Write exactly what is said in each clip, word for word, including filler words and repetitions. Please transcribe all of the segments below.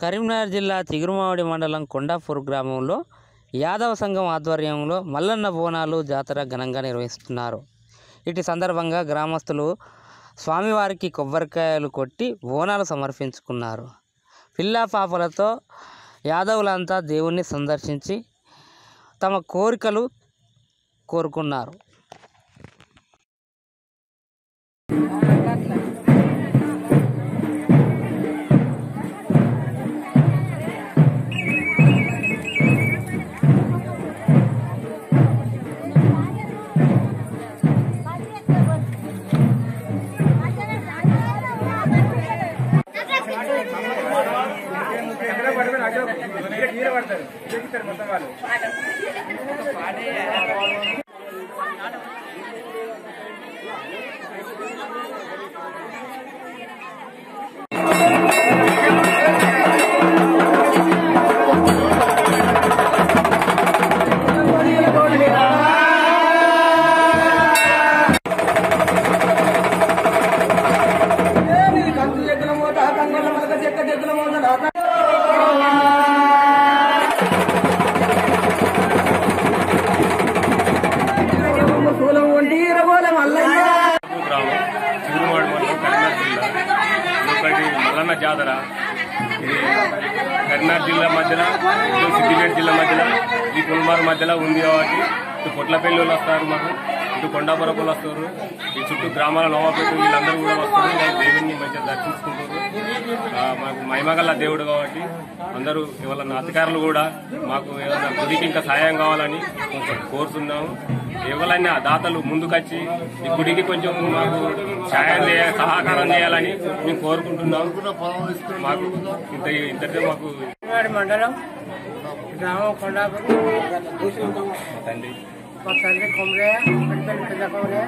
కరీంనగర్ జిల్లా చిగురుమామిడి మండలం కొండాపూర్ గ్రామంలో యాదవ సంఘం ఆధ్వర్యంలో మల్లన్న బోనాలు జాతర ఘనంగా నిర్వహిస్తున్నారు. ఇటు సందర్భంగా గ్రామస్తులు స్వామివారికి కొబ్బరికాయలు కొట్టి బోనాలు సమర్పించుకున్నారు. పిల్లా పాపలతో యాదవులంతా దేవుణ్ణి సందర్శించి తమ కోరికలు కోరుకున్నారు. మల్లన్న జాతర ఇది కరీంనగర్ జిల్లా మధ్యలో సిద్దిపేట జిల్లా మధ్యలో ఈ పుల్మార్ మధ్యలో ఉంది కాబట్టి ఇటు పొట్లపల్లి వాళ్ళు వస్తారు, మాకు ఇటు కొండాపురం వాళ్ళు వస్తారు, ఈ చుట్టూ గ్రామాల నవాపేట వీళ్ళందరూ కూడా వస్తారు. వాళ్ళు దేవుడిని మంచిగా దర్శించుకుంటారు. మాకు మహిమగల దేవుడు కాబట్టి అందరూ ఇవాళ అధికారులు కూడా మాకు ఏదైనా గుడికి ఇంకా సహాయం కావాలని కొంచెం కోరుతున్నాము. ఎవరైనా దాతలు ముందుకొచ్చి ఈ గుడికి కొంచెం మాకు సాయం చేయ సహకారం చేయాలని మేము కోరుకుంటున్నాం. మాకు ఇంత ఇంతటే మాకు మండలం గ్రామం కొండాపురం తండ్రి మా తండ్రి కొమరయ్య పెద్ద కొమరయ్య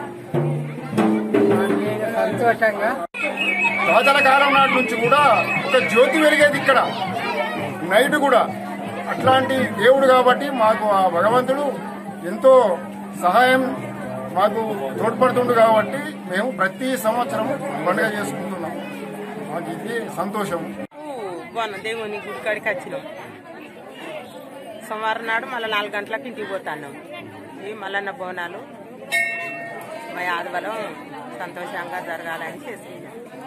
సంతోషంగా రాజల కాలం నాటి నుంచి కూడా ఒక జ్యోతి వెలిగేది ఇక్కడ నైట్ కూడా. అట్లాంటి దేవుడు కాబట్టి మాకు ఆ భగవంతుడు ఎంతో సహాయం మాకు తోడ్పడుతుండు కాబట్టి మేము ప్రతి సంవత్సరం పండుగ చేసుకుంటున్నాం. మాకు ఇది సంతోషం. దేవుని గుడి కాడికి వచ్చినాం. సోమవారం నాడు మళ్ళీ నాలుగు గంటలకు ఇంటికి పోతాన్నాం. ఈ మల్లన్న బోనాలు మా ఆదివారం సంతోషంగా జరగాలని చేస్తున్నాం.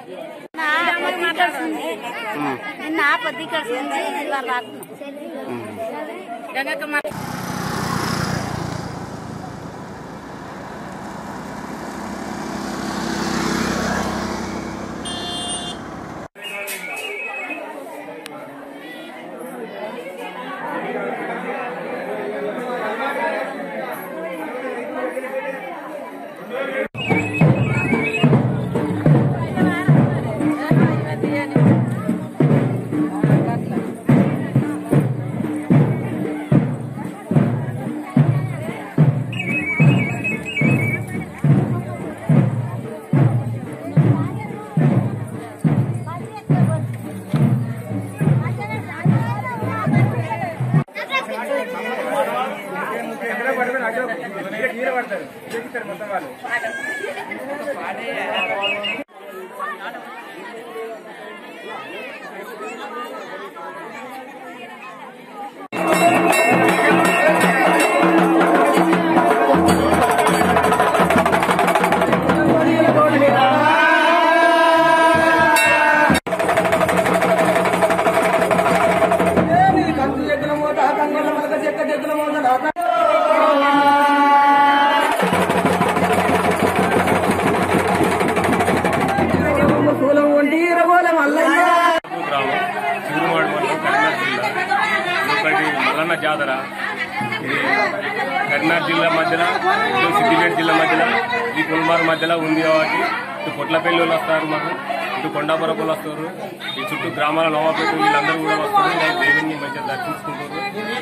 మల్లన్న జాతర ఇది కరీంనగర్ జిల్లా మధ్యలో సిద్దిపేట జిల్లా మధ్యలో ఈ పుల్మార్ మధ్యలో ఉంది కాబట్టి ఇటు పొట్లపల్లి వాళ్ళు వస్తారు, మాకు ఇటు కొండాపురం వాళ్ళు వస్తారు, ఈ చుట్టూ గ్రామాల నవాపేట వీళ్ళందరూ కూడా వస్తారు. వాళ్ళు దేవుడిని మంచిగా దర్శించుకుంటారు.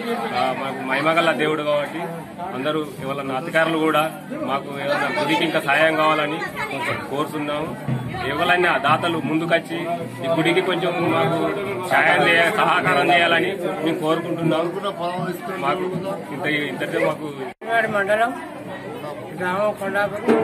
మాకు మహిమగల దేవుడు కాబట్టి అందరూ ఇవాళ అధికారులు కూడా మాకు ఏదైనా గుడికి ఇంకా సహాయం కావాలని కొంచెం కోరుతున్నాము. ఎవరైనా దాతలు ముందుకొచ్చి ఈ గుడికి కొంచెం మాకు సాయం చేయ సహకారం చేయాలని మేము కోరుకుంటున్నాం. మాకు ఇంత ఇంతటే మాకు మండలం గ్రామం కొండాపురం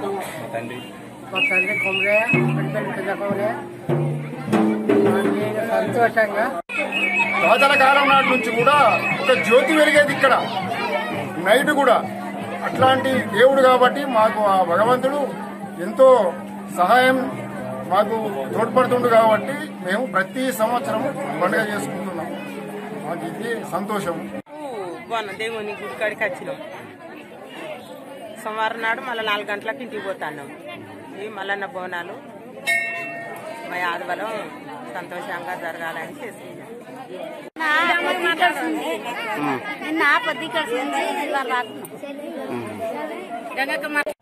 తండ్రి మా తండ్రి కొమరయ్య పెద్ద కొమరయ్య సంతోషంగా రాజల కాలం నాటి నుంచి కూడా ఒక జ్యోతి వెలిగేది ఇక్కడ నైట్ కూడా. అట్లాంటి దేవుడు కాబట్టి మాకు ఆ భగవంతుడు ఎంతో సహాయం మాకు తోడ్పడుతుండు కాబట్టి మేము ప్రతి సంవత్సరం పండుగ చేసుకుంటున్నాం. మాకు ఇది సంతోషం. బాగున్నా దేవుని గుడి కాడికి వచ్చినాం. సోమవారం నాడు మళ్ళీ నాలుగు గంటలకు ఇంటికి పోతున్నాం. ఈ మల్లన్న బోనాలు మా ఆదివారం సంతోషంగా జరగాలని చేసుకున్నాం. నిన్న పొద్దుకొచ్చింది